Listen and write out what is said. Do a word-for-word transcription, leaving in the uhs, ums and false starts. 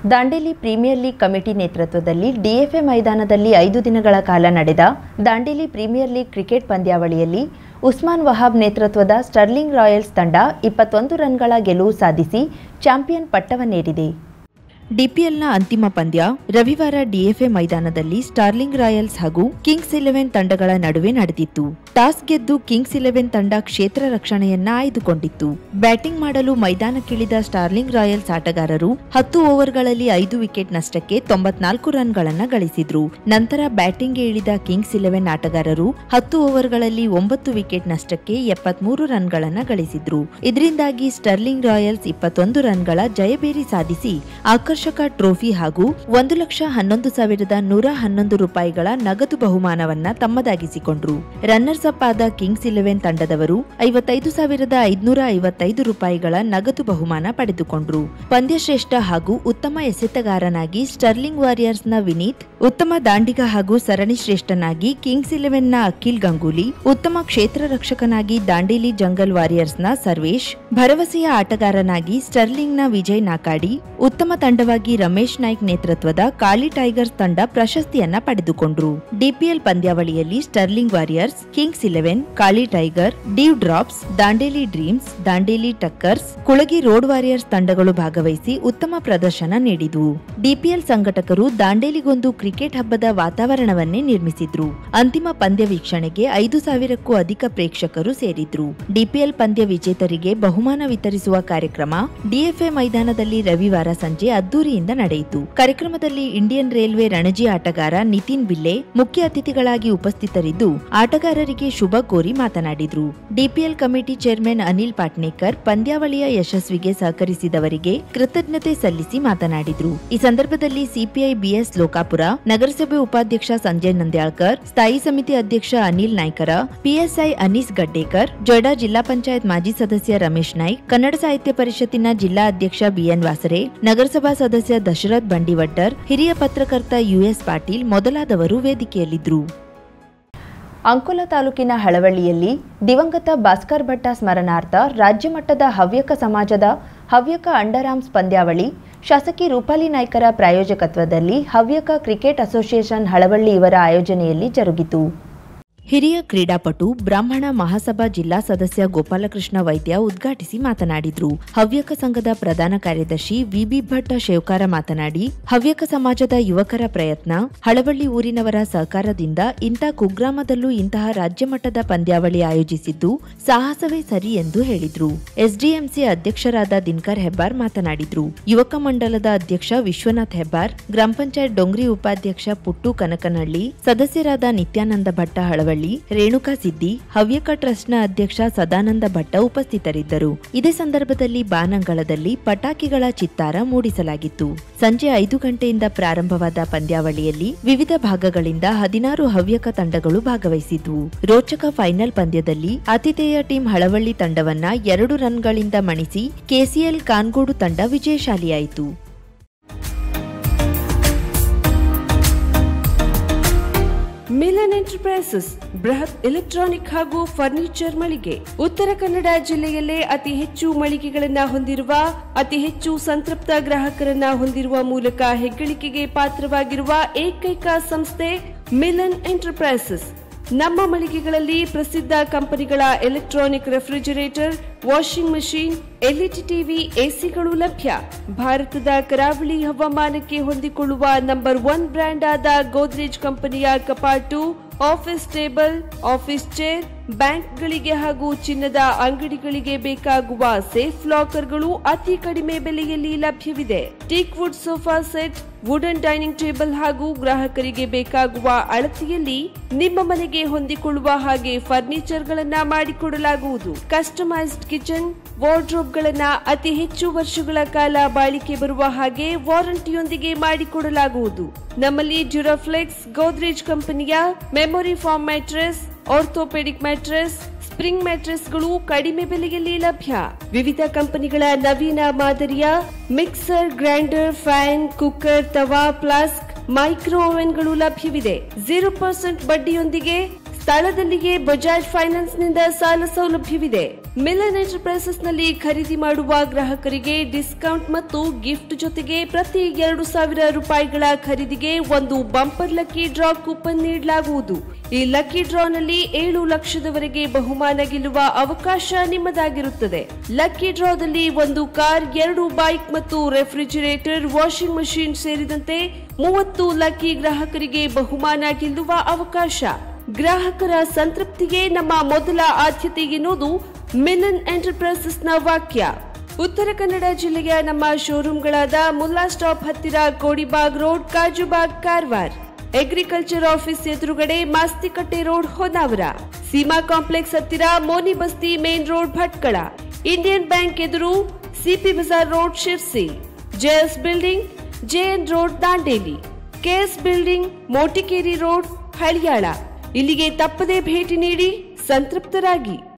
Dandeli premier league committee ನೇತೃತ್ವದಲ್ಲಿ ಡಿಎಫ್ಎ ಮೈದಾನದಲ್ಲಿ ಐದು ದಿನಗಳ ಕಾಲ ನಡೆದ ದಾಂಡೇಲಿ ಪ್ರೀಮಿಯರ್ ಲೀಗ್ ಕ್ರಿಕೆಟ್ ಪಂದ್ಯಾವಳಿಯಲ್ಲಿ ಉಸ್ಮಾನ್ ವಹಾಬ್ ನೇತೃತ್ವದ ಸ್ಟರ್ಲಿಂಗ್ ರಾಯಲ್ಸ್ ತಂಡ ಇಪ್ಪತ್ತೊಂದು ರನ್ಗಳ ಗೆಲುವು ಸಾಧಿಸಿ ಚಾಂಪಿಯನ್ ಪಟ್ಟವನ್ನೇರಿದೆ. ಡಿಪಿಎಲ್ನ ಅಂತಿಮ ಪಂದ್ಯ ರವಿವಾರ ಡಿಎಫ್ಎ ಮೈದಾನದಲ್ಲಿ ಸ್ಟಾರ್ಲಿಂಗ್ ರಾಯಲ್ಸ್ ಹಾಗೂ ಕಿಂಗ್ಸ್ ಇಲೆವೆನ್ ತಂಡಗಳ ನಡುವೆ ನಡೆದಿತ್ತು. ಟಾಸ್ ಗೆದ್ದು ಕಿಂಗ್ಸ್ ಇಲೆವೆನ್ ತಂಡ ಕ್ಷೇತ್ರ ರಕ್ಷಣೆಯನ್ನ ಆಯ್ದುಕೊಂಡಿತ್ತು. ಬ್ಯಾಟಿಂಗ್ ಮಾಡಲು ಮೈದಾನಕ್ಕಿಳಿದ ಸ್ಟಾರ್ಲಿಂಗ್ ರಾಯಲ್ಸ್ ಆಟಗಾರರು ಹತ್ತು ಓವರ್ಗಳಲ್ಲಿ ಐದು ವಿಕೆಟ್ ನಷ್ಟಕ್ಕೆ ತೊಂಬತ್ನಾಲ್ಕು ರನ್ಗಳನ್ನ ಗಳಿಸಿದ್ರು. ನಂತರ ಬ್ಯಾಟಿಂಗ್ಗೆ ಇಳಿದ ಕಿಂಗ್ಸ್ ಇಲೆವೆನ್ ಆಟಗಾರರು ಹತ್ತು ಓವರ್ಗಳಲ್ಲಿ ಒಂಬತ್ತು ವಿಕೆಟ್ ನಷ್ಟಕ್ಕೆ ಎಪ್ಪತ್ಮೂರು ರನ್ಗಳನ್ನ ಗಳಿಸಿದ್ರು. ಇದರಿಂದಾಗಿ ಸ್ಟರ್ಲಿಂಗ್ ರಾಯಲ್ಸ್ ಇಪ್ಪತ್ತೊಂದು ರನ್ಗಳ ಜಯಬೇರಿ ಸಾಧಿಸಿ ಆಕರ್ಷಕ ಟ್ರೋಫಿ ಹಾಗೂ ಒಂದು ಲಕ್ಷ ಹನ್ನೊಂದು ಸಾವಿರದ ನೂರ ಹನ್ನೊಂದು ರೂಪಾಯಿಗಳ ನಗದು ಬಹುಮಾನವನ್ನ ತಮ್ಮದಾಗಿಸಿಕೊಂಡ್ರು. ರನ್ನರ್ಸ್ ಅಪ್ ಆದ ಕಿಂಗ್ಸ್ ಇಲೆವೆನ್ ತಂಡದವರು ಐವತ್ತೈದು ಸಾವಿರದ ಐದುನೂರ ಐವತ್ತೈದು ರೂಪಾಯಿಗಳ ನಗದು ಬಹುಮಾನ ಪಡೆದುಕೊಂಡ್ರು. ಪಂದ್ಯಶ್ರೇಷ್ಠ ಹಾಗೂ ಉತ್ತಮ ಎಸೆತಗಾರನಾಗಿ ಸ್ಟರ್ಲಿಂಗ್ ವಾರಿಯರ್ಸ್ ನ ವಿನೀತ್, ಉತ್ತಮ ದಾಂಡಿಗ ಹಾಗೂ ಸರಣಿ ಶ್ರೇಷ್ಠನಾಗಿ ಕಿಂಗ್ಸ್ ಇಲೆವೆನ್ ನ ಅಖಿಲ್ ಗಂಗೂಲಿ, ಉತ್ತಮ ಕ್ಷೇತ್ರ ರಕ್ಷಕನಾಗಿ ದಾಂಡೇಲಿ ಜಂಗಲ್ ವಾರಿಯರ್ಸ್ ನ ಸರ್ವೇಶ್, ಭರವಸೆಯ ಆಟಗಾರನಾಗಿ ಸ್ಟರ್ಲಿಂಗ್ ನ ವಿಜಯ್ ನಾಕಾಡಿ, ಉತ್ತಮ ತಂಡವಾಗಿ ರಮೇಶ್ ನಾಯ್ಕ್ ನೇತೃತ್ವದ ಕಾಳಿ ಟೈಗರ್ಸ್ ತಂಡ ಪ್ರಶಸ್ತಿಯನ್ನ ಪಡೆದುಕೊಂಡ್ರು. ಡಿಪಿಎಲ್ ಪಂದ್ಯಾವಳಿಯಲ್ಲಿ Sterling Warriors, Kings Eleven, Kali Tiger, Dew Drops, Dandeli Dreams, Dandeli Takkars, Kulagi Road Warriors ತಂಡಗಳು ಭಾಗವಹಿಸಿ ಉತ್ತಮ ಪ್ರದರ್ಶನ ನೀಡಿದವು. ಡಿಪಿಎಲ್ ಸಂಘಟಕರು ದಾಂಡೇಲಿಗೊಂದು ಕ್ರಿಕೆಟ್ ಹಬ್ಬದ ವಾತಾವರಣವನ್ನೇ ನಿರ್ಮಿಸಿದ್ರು. ಅಂತಿಮ ಪಂದ್ಯ ವೀಕ್ಷಣೆಗೆ ಐದು ಸಾವಿರಕ್ಕೂ ಅಧಿಕ ಪ್ರೇಕ್ಷಕರು ಸೇರಿದ್ರು. ಡಿಪಿಎಲ್ ಪಂದ್ಯ ವಿಜೇತರಿಗೆ ಬಹುಮಾನ ವಿತರಿಸುವ ಕಾರ್ಯಕ್ರಮ ಡಿಎಫ್ಎ ಮೈದಾನದಲ್ಲಿ ರವಿವಾರ ಸಂಜೆ ಅದ್ದೂರಿಯಿಂದ ನಡೆಯಿತು. ಕಾರ್ಯಕ್ರಮದಲ್ಲಿ ಇಂಡಿಯನ್ ರೈಲ್ವೆ ರಣಜಿ ಆಟಗಾರ ನಿತಿನ್ ಬಿಲ್ಲೆ ಮುಖ್ಯ ಅತಿಥಿಗಳಾಗಿ ಉಪಸ್ಥಿತರಿದ್ದು ಆಟಗಾರರಿಗೆ ಶುಭ ಕೋರಿ ಮಾತನಾಡಿದ್ರು. DPL committee chairman Anil Patnekar ಪಂದ್ಯಾವಳಿಯ ಯಶಸ್ವಿಗೆ ಸಹಕರಿಸಿದವರಿಗೆ ಕೃತಜ್ಞತೆ ಸಲ್ಲಿಸಿ ಮಾತನಾಡಿದ್ರು. ಈ ಸಂದರ್ಭದಲ್ಲಿ ಸಿಪಿಐ ಬಿಎಸ್ ಲೋಕಾಪುರ, ನಗರಸಭೆ ಉಪಾಧ್ಯಕ್ಷ ಸಂಜಯ್ ನಂದ್ಯಾಳ್ಕರ್, ಸ್ಥಾಯಿ ಸಮಿತಿ ಅಧ್ಯಕ್ಷ ಅನಿಲ್ ನಾಯ್ಕರ, ಪಿಎಸ್ಐ ಅನೀಸ್ ಗಡ್ಡೇಕರ್, ಜೊಯ್ಡಾ ಜಿಲ್ಲಾ ಪಂಚಾಯತ್ ಮಾಜಿ ಸದಸ್ಯ ರಮೇಶ್ ನಾಯ್ಕ್, ಕನ್ನಡ ಸಾಹಿತ್ಯ ಪರಿಷತ್ತಿನ ಜಿಲ್ಲಾ ಅಧ್ಯಕ್ಷ ಬಿಎನ್ ವಾಸರೆ, ನಗರಸಭಾ ಸದಸ್ಯ ದಶರಥ್ ಬಂಡಿವಡ್ಡರ್, ಹಿರಿಯ ಪತ್ರಕರ್ತ ಯುಎಸ್ ಪಾಟೀಲ್ ಮೊದಲಾದವರು ವೇದಿಕೆಯಲ್ಲಿದ್ದರು. ಅಂಕೋಲ ತಾಲೂಕಿನ ಹಳವಳ್ಳಿಯಲ್ಲಿ ದಿವಂಗತ ಭಾಸ್ಕರ್ ಭಟ್ಟ ಸ್ಮರಣಾರ್ಥ ರಾಜ್ಯ ಮಟ್ಟದ ಹವ್ಯಕ ಸಮಾಜದ ಹವ್ಯಕ ಅಂಡರ್ ಆರ್ಮ್ಸ್ ಪಂದ್ಯಾವಳಿ ಶಾಸಕಿ ರೂಪಾಲಿ ನಾಯ್ಕರ ಪ್ರಾಯೋಜಕತ್ವದಲ್ಲಿ ಹವ್ಯಕ ಕ್ರಿಕೆಟ್ ಅಸೋಸಿಯೇಷನ್ ಹಳವಳ್ಳಿ ಇವರ ಆಯೋಜನೆಯಲ್ಲಿ ಜರುಗಿತು. ಹಿರಿಯ ಕ್ರೀಡಾಪಟು ಬ್ರಾಹ್ಮಣ ಮಹಾಸಭಾ ಜಿಲ್ಲಾ ಸದಸ್ಯ ಗೋಪಾಲಕೃಷ್ಣ ವೈದ್ಯ ಉದ್ಘಾಟಿಸಿ ಮಾತನಾಡಿದ್ರು. ಹವ್ಯಕ ಸಂಘದ ಪ್ರಧಾನ ಕಾರ್ಯದರ್ಶಿ ವಿಬಿ ಭಟ್ಟ ಶೇವಕಾರ ಮಾತನಾಡಿ, ಹವ್ಯಕ ಸಮಾಜದ ಯುವಕರ ಪ್ರಯತ್ನ, ಹಳವಳ್ಳಿ ಊರಿನವರ ಸಹಕಾರದಿಂದ ಇಂಥ ಕುಗ್ರಾಮದಲ್ಲೂ ಇಂತಹ ರಾಜ್ಯ ಮಟ್ಟದ ಪಂದ್ಯಾವಳಿ ಆಯೋಜಿಸಿದ್ದು ಸಾಹಸವೇ ಸರಿ ಎಂದು ಹೇಳಿದ್ರು. ಎಸ್ಡಿಎಂಸಿ ಅಧ್ಯಕ್ಷರಾದ ದಿನಕರ್ ಹೆಬ್ಬಾರ್ ಮಾತನಾಡಿದ್ರು. ಯುವಕ ಮಂಡಲದ ಅಧ್ಯಕ್ಷ ವಿಶ್ವನಾಥ್ ಹೆಬ್ಬಾರ್, ಗ್ರಾಮ ಪಂಚಾಯತ್ ಡೊಂಗ್ರಿ ಉಪಾಧ್ಯಕ್ಷ ಪುಟ್ಟು ಕನಕನಹಳ್ಳಿ, ಸದಸ್ಯರಾದ ನಿತ್ಯಾನಂದ ಭಟ್ಟ ಹಳವಳ್ಳಿ, ರೇಣುಕಾ ಸಿದ್ದಿ, ಹವ್ಯಕ ಟ್ರಸ್ಟ್ನ ಅಧ್ಯಕ್ಷ ಸದಾನಂದ ಭಟ್ಟ ಉಪಸ್ಥಿತರಿದ್ದರು. ಇದೇ ಸಂದರ್ಭದಲ್ಲಿ ಬಾನಂಗಳದಲ್ಲಿ ಪಟಾಕಿಗಳ ಚಿತ್ತಾರ ಮೂಡಿಸಲಾಗಿತ್ತು. ಸಂಜೆ ಐದು ಗಂಟೆಯಿಂದ ಪ್ರಾರಂಭವಾದ ಪಂದ್ಯಾವಳಿಯಲ್ಲಿ ವಿವಿಧ ಭಾಗಗಳಿಂದ ಹದಿನಾರು ಹವ್ಯಕ ತಂಡಗಳು ಭಾಗವಹಿಸಿದ್ವು. ರೋಚಕ ಫೈನಲ್ ಪಂದ್ಯದಲ್ಲಿ ಆತಿಥೇಯ ಟೀಮ್ ಹಳವಳ್ಳಿ ತಂಡವನ್ನ ಎರಡು ರನ್ಗಳಿಂದ ಮಣಿಸಿ ಕೆಸಿಎಲ್ ಕಾನ್ಗೋಡು ತಂಡ ವಿಜಯಶಾಲಿಯಾಯಿತು. ಮಿಲನ್ ಎಂಟರ್ಪ್ರೈಸಸ್ ಬೃಹತ್ ಎಲೆಕ್ಟ್ರಾನಿಕ್ ಹಾಗೂ ಫರ್ನಿಚರ್ ಮಳಿಗೆ. ಉತ್ತರ ಕನ್ನಡ ಜಿಲ್ಲೆಯಲ್ಲೇ ಅತಿ ಹೆಚ್ಚು ಮಳಿಗೆಗಳನ್ನ ಹೊಂದಿರುವ, ಅತಿ ಹೆಚ್ಚು ಸಂತೃಪ್ತ ಗ್ರಾಹಕರನ್ನ ಹೊಂದಿರುವ ಮೂಲಕ ಹೆಗ್ಗಳಿಕೆಗೆ ಪಾತ್ರವಾಗಿರುವ ಏಕೈಕ ಸಂಸ್ಥೆ ಮಿಲನ್ ಎಂಟರ್ಪ್ರೈಸಸ್. ನಮ್ಮ ಮಳಿಗೆಗಳಲ್ಲಿ ಪ್ರಸಿದ್ಧ ಕಂಪನಿಗಳ electronic refrigerator, washing machine, LED TV, ಎಸಿಗಳು ಲಭ್ಯ. ಭಾರತದ ಕರಾವಳಿ ಹವಾಮಾನಕ್ಕೆ ಹೊಂದಿಕೊಳ್ಳುವ ನಂಬರ್ ಒನ್ ಬ್ರ್ಯಾಂಡ್ ಆದ ಗೋದ್ರೇಜ್ ಕಂಪನಿಯ ಕಪಾಟು, ಆಫೀಸ್ ಟೇಬಲ್, ಆಫೀಸ್ ಚೇರ್, ಬ್ಯಾಂಕ್ಗಳಿಗೆ ಹಾಗೂ ಚಿನ್ನದ ಅಂಗಡಿಗಳಿಗೆ ಬೇಕಾಗುವ ಸೇಫ್ ಲಾಕರ್ಗಳು ಅತಿ ಕಡಿಮೆ ಬೆಲೆಯಲ್ಲಿ ಲಭ್ಯವಿದೆ. Teak wood sofa set, wooden dining table ಹಾಗೂ ಗ್ರಾಹಕರಿಗೆ ಬೇಕಾಗುವ ಅಳತೆಯಲ್ಲಿ ನಿಮ್ಮ ಮನೆಗೆ ಹೊಂದಿಕೊಳ್ಳುವ ಹಾಗೆ ಫರ್ನಿಚರ್ ಗಳನ್ನ ಮಾಡಿಕೊಡಲಾಗುವುದು. ಕಸ್ಟಮೈಸ್ಡ್ ಕಿಚನ್, ವಾರ್ಡ್ರೋಬ್ ಗಳನ್ನ ಅತಿ ಹೆಚ್ಚು ವರ್ಷಗಳ ಕಾಲ ಬಾಳಿಕೆ ಬರುವ ಹಾಗೆ ವಾರಂಟಿಯೊಂದಿಗೆ ಮಾಡಿಕೊಡಲಾಗುವುದು. ನಮ್ಮಲ್ಲಿ ಡ್ಯೂರಾಫ್ಲೆಕ್ಸ್, ಗೋದ್ರೇಜ್ ಕಂಪನಿಯ memory foam mattress, orthopedic mattress, spring ಮ್ಯಾಟ್ರೆಸ್ಗಳು ಕಡಿಮೆ ಬೆಲೆಯಲ್ಲಿ ಲಭ್ಯ. ವಿವಿಧ ಕಂಪನಿಗಳ ನವೀನ ಮಾದರಿಯ ಮಿಕ್ಸರ್, ಗ್ರೈಂಡರ್, ಫ್ಯಾನ್, ಕುಕ್ಕರ್, ತವಾ, ಫ್ಲಾಸ್ಕ್, ಮೈಕ್ರೋ ಓವೆನ್ಗಳು ಲಭ್ಯವಿದೆ. ಜೀರೋ ಪರ್ಸೆಂಟ್ ಬಡ್ಡಿಯೊಂದಿಗೆ ಸ್ಥಳದಲ್ಲಿಯೇ ಬಜಾಜ್ ಫೈನಾನ್ಸ್ ನಿಂದ ಸಾಲ ಸೌಲಭ್ಯವಿದೆ. ಮಿಲನ್ ಎಂಟರ್ಪ್ರೈಸಸ್ ನಲ್ಲಿ ಖರೀದಿ ಮಾಡುವ ಗ್ರಾಹಕರಿಗೆ ಡಿಸ್ಕೌಂಟ್ ಮತ್ತು ಗಿಫ್ಟ್ ಜೊತೆಗೆ ಪ್ರತಿ ಎರಡು ಸಾವಿರ ರೂಪಾಯಿಗಳ ಖರೀದಿಗೆ ಒಂದು ಬಂಪರ್ ಲಕ್ಕಿ ಡ್ರಾ ಕೂಪನ್ ನೀಡಲಾಗುವುದು. ಈ ಲಕ್ಕಿ ಡ್ರಾನಲ್ಲಿ ಏಳು ಲಕ್ಷದವರೆಗೆ ಬಹುಮಾನ ಗೆಲ್ಲುವ ಅವಕಾಶ ನಿಮ್ಮದಾಗಿರುತ್ತದೆ. ಲಕ್ಕಿ ಡ್ರಾದಲ್ಲಿ ಒಂದು ಕಾರ್, ಎರಡು ಬೈಕ್ ಮತ್ತು ರೆಫ್ರಿಜಿರೇಟರ್, ವಾಷಿಂಗ್ ಮಷಿನ್ ಸೇರಿದಂತೆ ಮೂವತ್ತು ಲಕ್ಕಿ ಗ್ರಾಹಕರಿಗೆ ಬಹುಮಾನ ಗೆಲ್ಲುವ ಅವಕಾಶ. ಗ್ರಾಹಕರ ಸಂತೃಪ್ತಿಗೆ ನಮ್ಮ ಮೊದಲ ಆದ್ಯತೆ ಎನ್ನುವುದು ಮಿಲನ್ ಎಂಟರ್ಪ್ರೈಸಸ್ನ ವಾಕ್ಯ. ಉತ್ತರ ಕನ್ನಡ ಜಿಲ್ಲೆಯ ನಮ್ಮ ಶೋರೂಮ್ಗಳಾದ ಮುಲ್ಲಾ ಸ್ಟಾಪ್ ಹತ್ತಿರ Kodibag road, Kajubag, Karwar, agriculture office ಎದುರುಗಡೆ ಮಾಸ್ತಿಕಟ್ಟೆ ರೋಡ್, ಹೊನ್ನಾವರ, ಸೀಮಾ ಕಾಂಪ್ಲೆಕ್ಸ್ ಹತ್ತಿರ Moni Basti main road, Bhatkal, Indian bank ಎದುರು CP Bazar road, Sirsi, JS building, JN road, Dandeli, KS building, Motikeri road, Haliyal. ಇಲ್ಲಿಗೆ ತಪ್ಪದೇ ಭೇಟಿ ನೀಡಿ ಸಂತೃಪ್ತರಾಗಿ.